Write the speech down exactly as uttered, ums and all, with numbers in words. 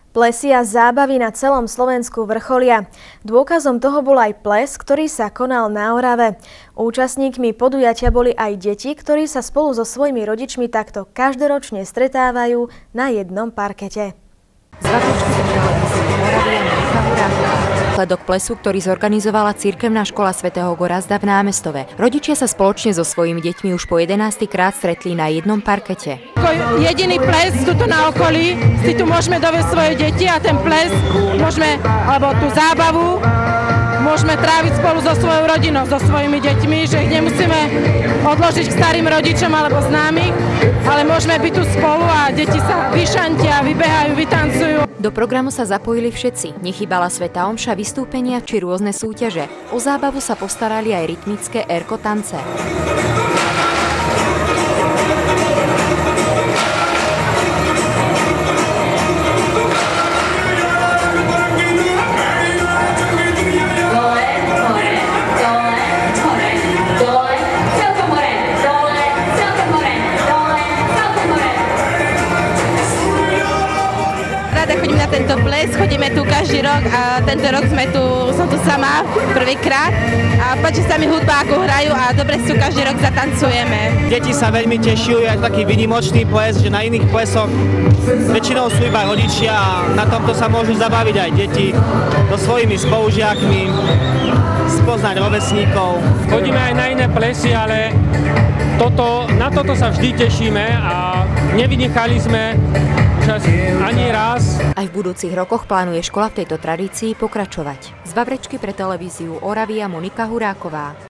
Plesy a zábavy na celom Slovensku vrcholia. Dôkazom toho bol aj ples, ktorý sa konal na Orave. Účastníkmi podujatia boli aj deti, ktorí sa spolu so svojimi rodičmi takto každoročne stretávajú na jednom parkete. Výsledok plesu, ktorý zorganizovala cirkevná škola svätého Gorazda v Námestove. Rodičia sa spoločne so svojimi deťmi už po jedenásty krát stretli na jednom parkete. Jediný ples tuto na okolí, si tu môžeme dovesť svoje deti a ten ples môžeme, alebo tú zábavu môžeme tráviť spolu so svojou rodinou, so svojimi deťmi, že ich nemusíme odložiť k starým rodičom alebo známych, ale môžeme byť tu spolu a deti sa vyšantia, vybehajú, vytancujú. Do programu sa zapojili všetci. Nechýbala svätá omša, vystúpenia či rôzne súťaže. O zábavu sa postarali aj rytmické erko tance. Chodím na tento ples, chodíme tu každý rok a tento rok sme tu, som tu sama prvýkrát a páči sa mi hudba, ako hrajú a dobre si tu každý rok zatancujeme. Deti sa veľmi tešujú, je to taký výnimočný ples, že na iných plesoch väčšinou sú iba rodičia a na tomto sa môžu zabaviť aj deti so svojimi spolužiakmi, spoznať rovesníkov. Chodíme aj na iné plesy, ale toto, na toto sa vždy tešíme a nevynechali sme ani raz. Aj v budúcich rokoch plánuje škola v tejto tradícii pokračovať. Z Vavrečky pre televíziu Oravia Monika Huráková.